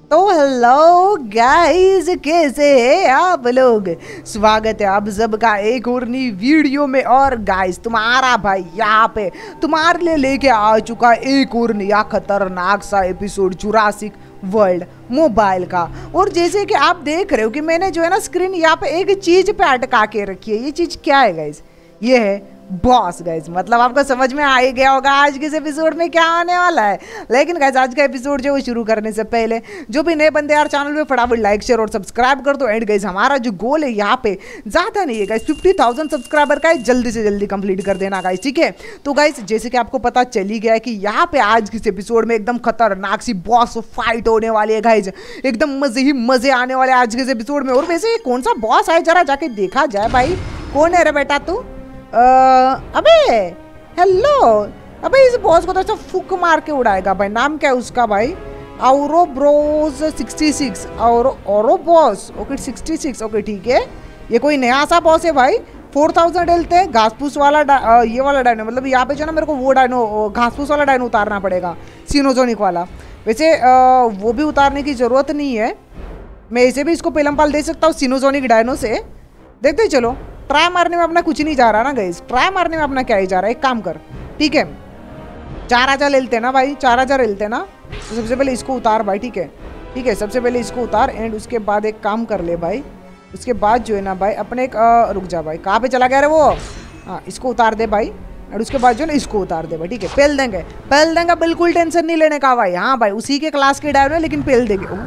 तो hello guys, कैसे हैं आप लोग। स्वागत है आप सबका एक और नई वीडियो में। और गाइस, तुम्हारा भाई यहाँ पे तुम्हारे लिए लेके आ चुका है एक और नया खतरनाक सा एपिसोड जुरासिक वर्ल्ड मोबाइल का। और जैसे कि आप देख रहे हो कि मैंने जो है ना स्क्रीन यहाँ पे एक चीज पे अटका के रखी है। ये चीज क्या है गाइस? ये है बॉस गाइस। मतलब आपको समझ में आ ही गया होगा आज के इस एपिसोड में क्या आने वाला है। लेकिन गाइस, आज का एपिसोड जो शुरू करने से पहले जो भी नए बंदे यार चैनल पे फटाफट लाइक शेयर और सब्सक्राइब कर दो। एंड गाइस, हमारा जो गोल है यहाँ पे ज्यादा नहीं है गाइस, 50,000 सब्सक्राइबर का है, जल्दी से जल्दी कंप्लीट कर देना गाइस, ठीक है। तो गाइस, जैसे कि आपको पता चल ही गया है कि यहाँ पे आज के इस एपिसोड में एकदम खतरनाक सी बॉस फाइट होने वाली है गाइस। एकदम मजे ही मजे आने वाले आज के इस एपिसोड में। और वैसे कौन सा बॉस है, जरा जाके देखा जाए भाई। कौन है रे बेटा तू? अबे हेलो। अबे इस बॉस को तो ऐसा फुक मार के उड़ाएगा भाई। नाम क्या है उसका भाई? औरोब्रोस 66 औरो बॉस। ओके 66। ओके ठीक है, ये कोई नया सा बॉस है भाई। 4000 डलते हैं। घास फूस वाला ये वाला डायनो, मतलब यहाँ पे जो ना मेरे को वो डायनो घास फूस वाला डायनो उतारना पड़ेगा, सीनोजोनिक वाला। वैसे वो भी उतारने की ज़रूरत नहीं है, मैं इसे भी इसको पेलमपाल दे सकता हूँ सीनोजोनिक डायनो से। देखते चलो। ट्राई मारने में अपना कुछ नहीं जा रहा ना गाइस, ट्राई मारने में अपना क्या ही जा रहा है। एक काम कर, ठीक है, 4000 ले लेते ना भाई, 4000 ले लेते ना। तो सबसे पहले इसको उतार भाई, ठीक है ठीक है। सबसे पहले इसको उतार। एंड उसके बाद एक काम कर ले भाई, उसके बाद जो है ना भाई अपने एक रुक जा भाई, कहाँ पे चला गया रे वो? हाँ, इसको उतार दे भाई। और उसके बाद जो है ना इसको उतार दे भाई, ठीक है। पेल देंगे, बिल्कुल टेंशन नहीं लेने का भाई। हाँ भाई, उसी के क्लास के डायनो है लेकिन पेल देंगे।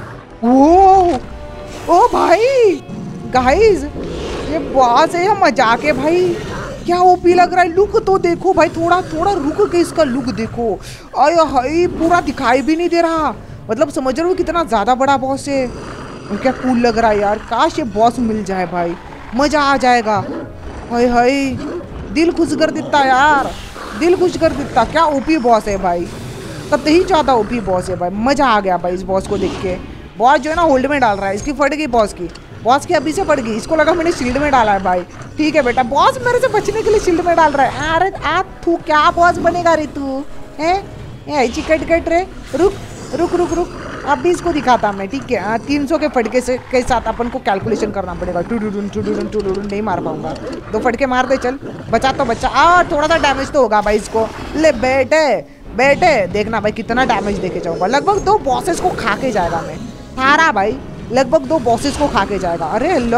ओ भाई गाइस, ये बॉस है या मजाक है भाई? क्या ओपी लग रहा है। लुक तो देखो भाई, थोड़ा थोड़ा रुक के इसका लुक देखो। आय हाय, पूरा दिखाई भी नहीं दे रहा। मतलब समझ रहे हो कितना ज़्यादा बड़ा बॉस है। और क्या कूल लग रहा है यार। काश ये बॉस मिल जाए भाई, मज़ा आ जाएगा। हाय हाय, दिल खुश कर देता यार, दिल खुश कर देता। क्या ओपी बॉस है भाई, तब ही ज़्यादा ओपी बॉस है भाई। मज़ा आ गया भाई इस बॉस को देख के। बॉस जो है ना होल्ड में डाल रहा है। इसकी फट गई बॉस की अभी से पड़ गई। इसको लगा मैंने शील्ड में डाला है भाई। ठीक है बेटा, बॉस मेरे से बचने के लिए शील्ड में डाल रहा है। अरे तू क्या बॉस बनेगा रे तू? है चिकट कट रे। रुक रुक रुक रुक, अभी इसको दिखाता मैं, ठीक है। 300 के फटके से के साथ अपन को कैलकुलेशन करना पड़ेगा। टूडूडून नहीं मार पाऊंगा। 2 फटके मार दे, चल बचा तो बचा। थोड़ा सा डैमेज तो होगा भाई इसको। ले बेटे देखना भाई कितना डैमेज देके जाऊंगा। लगभग 2 बॉसेस को खा के जाएगा मैं थारा भाई, लगभग 2 बॉसेस को खा के जाएगा। अरे हेलो,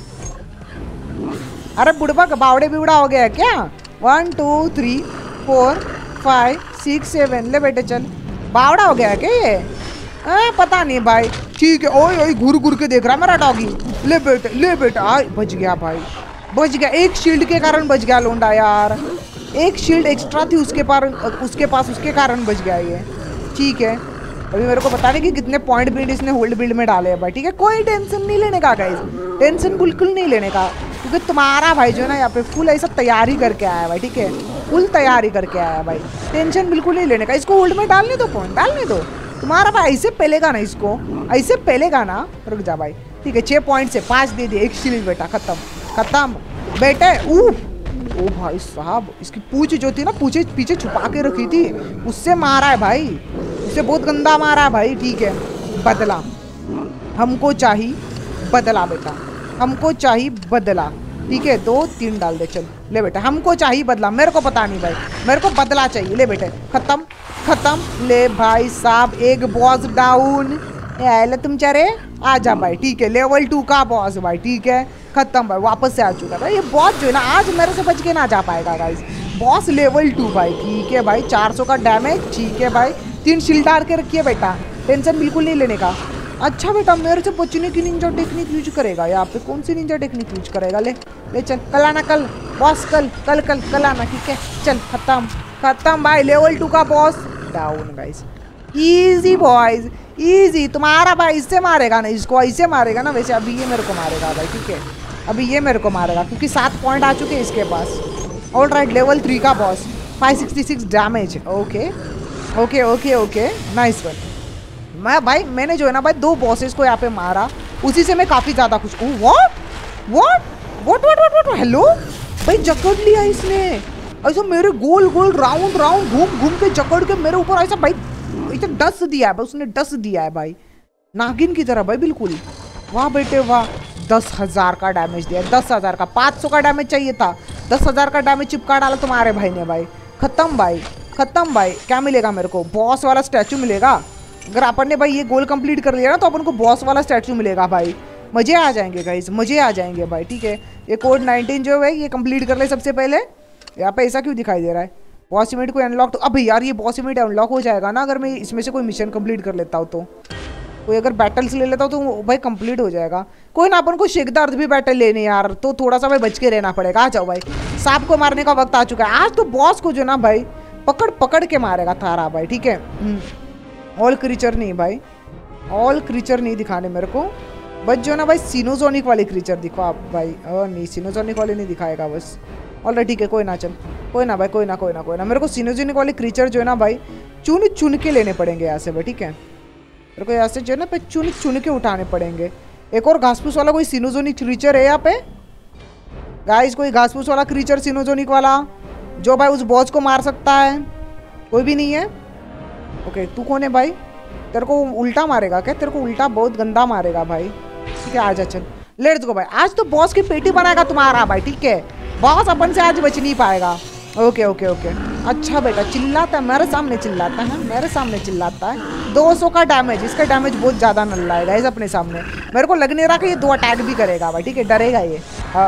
अरे बुढ़बा बावड़े बिवड़ा हो गया है क्या? 1 2 3 4 5 6 7। ले बेटे चल, बावड़ा हो गया है क्या ये? पता नहीं भाई। ठीक है। ओए घूर के देख रहा है मेरा डॉगी। ले बेटा बच गया भाई, बच गया। एक शील्ड के कारण बच गया लोंडा यार। एक शील्ड एक्स्ट्रा थी उसके पास, उसके कारण बच गया ये, ठीक है। अभी मेरे को पता नहीं कि कितने पॉइंट बिल्ड इसने होल्ड बिल्ड में डाले हैं भाई, ठीक है। कोई टेंशन नहीं लेने का गाइस, टेंशन बिल्कुल नहीं लेने का, क्योंकि तुम्हारा भाई जो है ना यहाँ पे फुल ऐसा तैयारी करके आया है भाई, ठीक है। फुल तैयारी करके आया है भाई, टेंशन बिल्कुल नहीं लेने का। इसको होल्ड में डालने दो, पॉइंट डालने दो। तुम्हारा भाई ऐसे पहलेगा ना, इसको ऐसे पहलेगा ना। रुक जा भाई, ठीक है। 6 पॉइंट से 5 दे दिए। एक शील्ड बेटा, खत्म बेटे। ओ भाई साहब, इसकी पूंछ जो थी ना, पूछे पीछे छुपा के रखी थी, उससे मारा है भाई, उससे बहुत गंदा मारा है भाई, ठीक है। बदला हमको चाहिए, बदला बेटा, हमको चाहिए बदला, ठीक है। 2 3 डाल दे, चल ले बेटा, हमको चाहिए बदला। मेरे को पता नहीं भाई, मेरे को बदला चाहिए। ले बेटे, खत्म। ले भाई साहब, एक बॉस डाउन। ले तुम चरे आजा भाई, ठीक है। लेवल 2 का बॉस भाई, ठीक है। खत्म भाई, वापस से आ चुका भाई ये बॉस जो है ना। आज मेरे से बच के ना जा पाएगा गाइस। बॉस लेवल 2 भाई, ठीक है भाई। 400 का डैमेज, ठीक है भाई। 3 शील्ड डाल के रखिए बेटा, टेंशन बिल्कुल नहीं लेने का। अच्छा बेटा, मेरे से बचने की निंजा टेक्निक यूज करेगा यहाँ पे। कौन सी निंजा टेक्निक यूज करेगा? ले चल, कल आना, कल बॉस, कल आना, ठीक है। चल खत्म भाई, लेवल 2 का boss down guys. Easy boys, easy. तुम्हारा भाई इससे मारेगा ना, इसको ऐसे मारेगा ना। वैसे अभी ये मेरे को मारेगा भाई, ठीक है। अभी ये मेरे को मारेगा क्योंकि 7 पॉइंट आ चुके हैं इसके पास। ऑल राइट, लेवल 3 का boss, 566 damage. Okay, nice one. मैंने जो है ना भाई 2 बॉसेस को यहाँ पे मारा, उसी से मैं काफ़ी ज़्यादा खुश हूँ। व्हाट हेलो भाई, जकड़ लिया इसने ऐसा मेरे गोल राउंड घूम के जकड़ के मेरे ऊपर ऐसा भाई, ऐसा डस दिया है भाई, उसने डस दिया है भाई। नागिन की तरह भाई बिल्कुल। वाह बेटे वाह, 10,000 का डैमेज दिया, 10,000 का। 500 का डैमेज चाहिए था, 10,000 का डैमेज चिपका डाला तुम्हारे भाई ने भाई। खत्म भाई, खत्म भाई। क्या मिलेगा मेरे को? बॉस वाला स्टैचू मिलेगा। अगर अपन ने भाई ये गोल कंप्लीट कर लिया ना तो अपन को बॉस वाला स्टैचू मिलेगा भाई। मजे आ जाएंगे गाइस, मजे आ जाएंगे भाई। ठीक है, ये कोड 19 जो है ये कंप्लीट कर ले सबसे पहले। यहाँ पे ऐसा क्यों दिखाई दे रहा है? बॉस इवेंट को अनलॉक, तो अब यार ये बॉस इवेंट अनलॉक हो जाएगा ना अगर मैं इसमें से कोई मिशन कंप्लीट कर लेता हूँ तो। कोई अगर बैटल्स ले लेता हूँ तो भाई कंप्लीट हो जाएगा। कोई ना, अपन को शेखदार्थ भी बैटल लेने यार, तो थोड़ा सा भाई बच के रहना पड़ेगा। आ जाओ भाई, सांप को मारने का वक्त आ चुका है। आज तो बॉस को जो ना भाई पकड़ पकड़ के मारेगा थारा भाई। ठीक है, ऑल क्रीचर नहीं भाई, ऑल क्रीचर नहीं दिखाने मेरे को, बस जो ना भाई सिनोजोनिक वाले क्रीचर दिखो आप भाई। नहीं, सिनोजोनिक वाले नहीं दिखाएगा बस। ऑल ठीक है, कोई ना, चल कोई ना भाई, कोई ना कोई ना कोई ना। मेरे को सिनोजोनिक वाले क्रीचर जो है ना भाई चुन चुन के लेने पड़ेंगे यहाँ से भाई। ठीक है, मेरे को यहाँ से जो है ना चुन चुन के उठाने पड़ेंगे। एक और घासपूस वाला कोई सिनोजोनिक क्रीचर है यहाँ पे गाइस? कोई घासपूस वाला क्रीचर सिनोजोनिक वाला जो भाई उस बॉस को मार सकता है? कोई भी नहीं है। ओके, तू कौन है भाई? तेरे को उल्टा मारेगा क्या? तेरे को उल्टा बहुत गंदा मारेगा भाई। ठीक है, आजा चल, लेट्स गो भाई। आज तो बॉस की पेटी बनाएगा तुम्हारा भाई। ठीक है, बॉस अपन से आज बच नहीं पाएगा। ओके ओके ओके, अच्छा बेटा, चिल्लाता है मेरे सामने, चिल्लाता है मेरे सामने, चिल्लाता है। 200 का डैमेज, इसका डैमेज बहुत ज़्यादा नल्ला है गाइस अपने सामने। मेरे को लग नहीं रहा कि ये 2 अटैक भी करेगा भाई। ठीक है, डरेगा ये।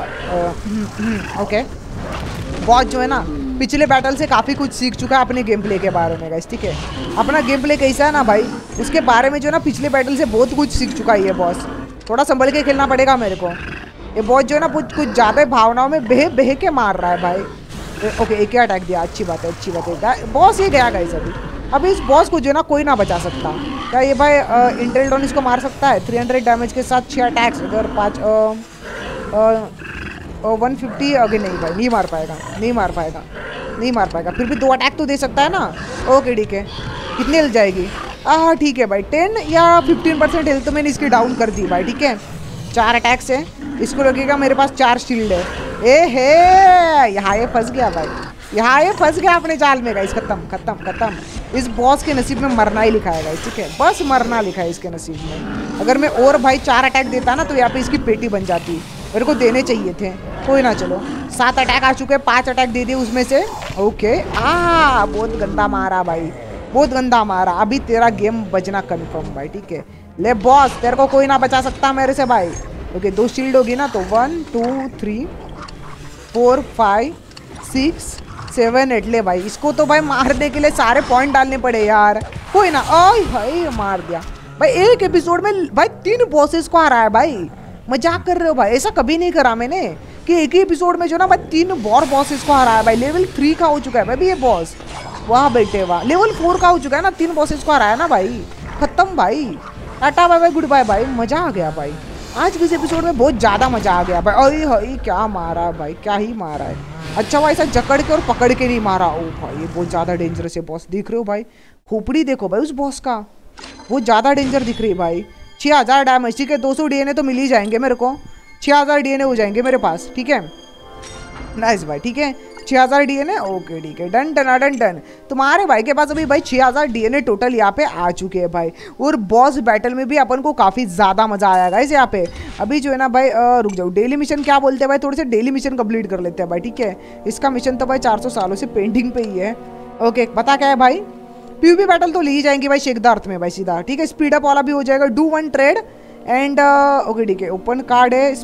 ओके, बॉस जो है ना पिछले बैटल से काफ़ी कुछ सीख चुका है अपने गेम प्ले के बारे में गाइस। ठीक है, अपना गेम प्ले कैसा है ना भाई उसके बारे में जो है ना पिछले बैटल से बहुत कुछ सीख चुका है ये बॉस। थोड़ा संभल के खेलना पड़ेगा मेरे को। ये बॉस जो है ना कुछ ज़्यादा भावनाओं में बह के मार रहा है भाई। ओके, एक ही अटैक दिया, अच्छी बात है, अच्छी बात है। बॉस ये गया गाइस अभी इस बॉस को जो है ना कोई ना बचा सकता। क्या ये भाई इंटेलडॉन इसको मार सकता है? 300 डैमेज के साथ 6 अटैक्स, अगर 150 आगे नहीं भाई, नहीं मार पाएगा, नहीं मार पाएगा, नहीं मार पाएगा। फिर भी 2 अटैक तो दे सकता है ना। ओके ठीक है, कितनी हेल्थ जाएगी? ठीक है भाई, 10 या 15% हेल्थ तो मैंने इसकी डाउन कर दी भाई। ठीक है, 4 अटैक्स है, इसको लगेगा मेरे पास 4 शील्ड है। ए हे, यहाँ ये फंस गया भाई, यहाँ ये फंस गया अपने जाल में गाइस। खत्म खत्म खत्म। इस बॉस के नसीब में मरना ही लिखा है गाइस। ठीक है, बस मरना लिखा है इसके नसीब में। अगर मैं और भाई 4 अटैक देता ना तो यहाँ पे इसकी पेटी बन जाती। मेरे को देने चाहिए थे, कोई ना। चलो 7 अटैक आ चुके हैं, 5 अटैक दे दिए उसमें से। ओके, बहुत गंदा मारा भाई, बहुत गंदा मारा। अभी तेरा गेम बजना कन्फर्म भाई। ठीक है, ले बॉस, तेरे को कोई ना बचा सकता मेरे से भाई। ओके, 2 शील्ड होगी ना तो 1 2 3 4 5 6 7 8। ले भाई, इसको तो भाई मारने के लिए सारे पॉइंट डालने पड़े यार। कोई ना, ओए भाई मार दिया भाई। एक एपिसोड में भाई 3 बॉसेस को हराया भाई। मजाक कर रहे हो भाई? ऐसा कभी नहीं करा मैंने कि एक ही एपिसोड में जो ना भाई 3 और बॉसेस को हराया भाई। लेवल 3 का हो चुका है भाई ये बॉस। वाह बेटे वाह, लेवल 4 का हो चुका है ना, 3 बॉसेस को हराया ना भाई। खत्म भाई, tata bye bye good bye भाई। मजा आ गया भाई, आज के इस एपिसोड में बहुत ज़्यादा मजा आ गया भाई। अरे भाई क्या मारा है भाई, क्या ही मारा है। अच्छा भाई, ऐसा जकड़ के और पकड़ के नहीं मारा। ओ भाई ये बहुत ज़्यादा डेंजरस है बॉस। देख रहे हो भाई, खोपड़ी देखो भाई उस बॉस का, बहुत ज़्यादा डेंजर दिख रही है भाई। 6000 डैमेज। ठीक है, 200 डीएनए तो मिल ही जाएंगे मेरे को, 6000 डीएनए हो जाएंगे मेरे पास। ठीक है, नाइस भाई। ठीक है, 6000 डीएनए। ओके ठीक है, डन डन डन डन। तुम्हारे भाई के पास अभी भाई 6000 डीएनए टोटल यहाँ पे आ चुके हैं भाई। और बॉस बैटल में भी अपन को काफ़ी ज़्यादा मज़ा आया गाइस यहाँ पे। अभी जो है ना भाई रुक जाओ, डेली मिशन क्या बोलते हैं भाई, थोड़े से डेली मिशन कंप्लीट कर लेते हैं भाई। ठीक है, इसका मिशन तो भाई 400 सालों से पेंडिंग पे ही है। ओके, पता क्या है भाई, पीवीपी बैटल तो ली जाएंगी भाई शेखदार्थ में भाई सीधा। ठीक है, स्पीड अप वाला भी हो जाएगा, डू 1 ट्रेड एंड ओके ठीक है, ओपन कार्ड है,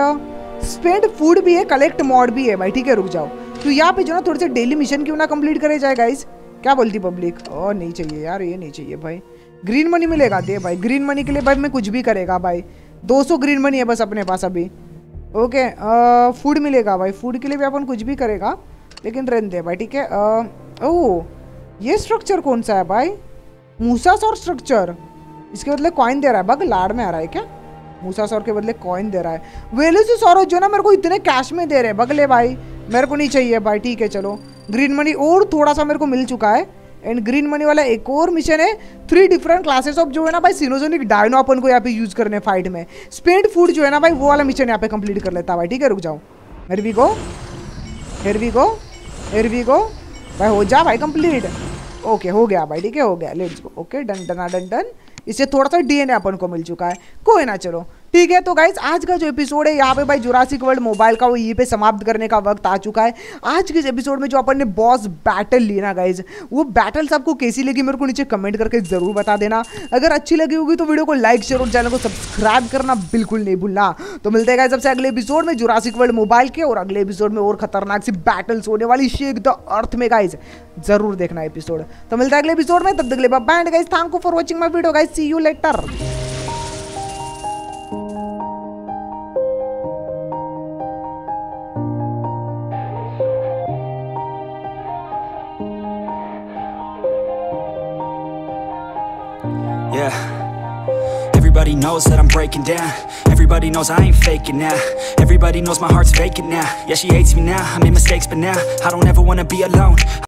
स्पेंड फूड भी है, कलेक्ट मॉड भी है भाई। ठीक है, रुक जाओ, तो यहाँ पे जो ना थोड़े से डेली मिशन क्यों ना कंप्लीट करे जाए गाइस। क्या बोलती पब्लिक? और नहीं चाहिए यार, ये नहीं चाहिए भाई। ग्रीन मनी मिलेगा, दे भाई। ग्रीन मनी के लिए भाई मैं कुछ भी करेगा भाई। 200 ग्रीन मनी है बस अपने पास अभी। ओके, फूड मिलेगा भाई, फूड के लिए भी अपन कुछ भी करेगा, लेकिन रहने दे भाई। ठीक है, ओह ये स्ट्रक्चर कौन सा है भाई? मूसासौर स्ट्रक्चर। इसके बदले कॉइन दे रहा है, बग लाड़ में आ रहा है क्या? मूसासौर के बदले कॉइन दे रहा है। वेलोसिसॉरस जो ना मेरे को इतने कैश में दे रहे हैं, बगले भाई मेरे को नहीं चाहिए भाई। ठीक है चलो, ग्रीन मनी और थोड़ा सा मेरे को मिल चुका है। एंड ग्रीन मनी वाला एक और मिशन है, 3 डिफरेंट क्लासेस ऑफ जो है ना भाई सिनोजोनिक डायनो अपन को यहाँ पे यूज करने फाइट में। स्पेंड फूड जो है ना भाई वो वाला मिशन यहाँ पे कंप्लीट कर लेता भाई। ठीक है, रुक जाओ, here we go, here we go, here we go भाई। हो जा भाई कंप्लीट। ओके हो गया भाई। ठीक है, हो गया, let's go. Okay done done done done. इससे थोड़ा सा डीएनए अपन को मिल चुका है। कोई ना, चलो ठीक है। तो गाइज आज का जो एपिसोड है यहाँ पे भाई जुरासिक वर्ल्ड मोबाइल का वो यहीं पे समाप्त करने का वक्त आ चुका है। आज के इस एपिसोड में जो अपन ने बॉस बैटल ली ना गाइज, वो बैटल्स आपको कैसी लगी मेरे को नीचे कमेंट करके जरूर बता देना। अगर अच्छी लगी होगी तो वीडियो को लाइक शेयर और चैनल को सब्सक्राइब करना बिल्कुल नहीं भूलना। तो मिलते हैं गाइज सबसे अगले एपिसोड में जुरासिक वर्ल्ड मोबाइल के, और अगले एपिसोड में और खतरनाक सी बैटल्स होने वाली शेक द अर्थ में गाइज, जरूर देखना एपिसोड। तो मिलता है अगले एपिसोड में, तब तक के लिए bye bye guys. Thank you for watching my video guys, see you later. Yeah, everybody knows that I'm breaking down. Everybody knows I ain't faking now. Everybody knows my heart's vacant now. Yeah, she hates me now, I made mistakes but now I don't ever wanna be alone.